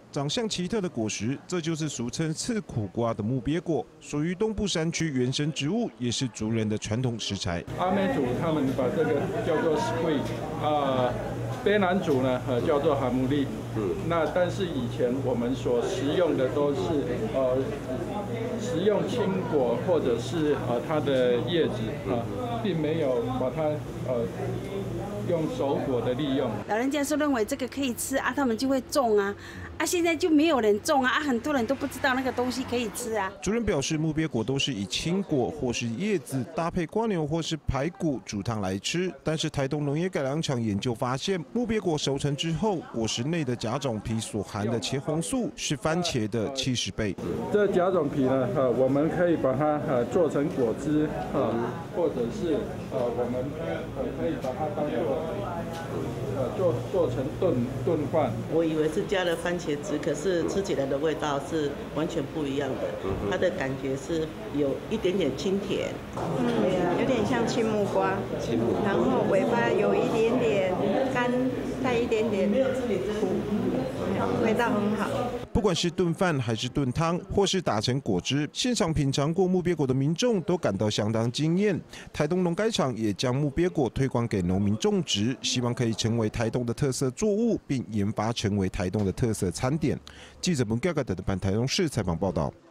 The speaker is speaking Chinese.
长相奇特的果实，这就是俗称刺苦瓜的木鳖果，属于东部山区原生植物，也是族人的传统食材。 阿美族他们把这个叫做 squid， 卑南族呢叫做哈姆利。那但是以前我们所食用的都是食用青果或者是它的叶子并没有把它用熟果的利用。 老人家说认为这个可以吃啊，他们就会种啊。现在就没有人种啊，很多人都不知道那个东西可以吃啊。 族人表示，木鳖果都是以青果或是叶子搭配瓜牛或是排骨煮汤来吃。但是台东农业改良场研究发现，木鳖果熟成之后，果实内的甲种皮所含的茄红素是番茄的70倍。 这甲种皮呢，我们可以把它做成果汁或者是我们可以把它当做做成炖饭。 我以为是加了番茄汁，可是吃起来的味道是完全不一样的。它的感觉是有一点点清甜， 有点像青木瓜，然后尾巴有一点点干，带一点点苦，味道很好。 不管是炖饭还是炖汤，或是打成果汁，现场品尝过木鳖果的民众都感到相当惊艳。台东农改场也将木鳖果推广给农民种植，希望可以成为台东的特色作物，并研发成为台东的特色餐点。记者们各个的台东市采访报道。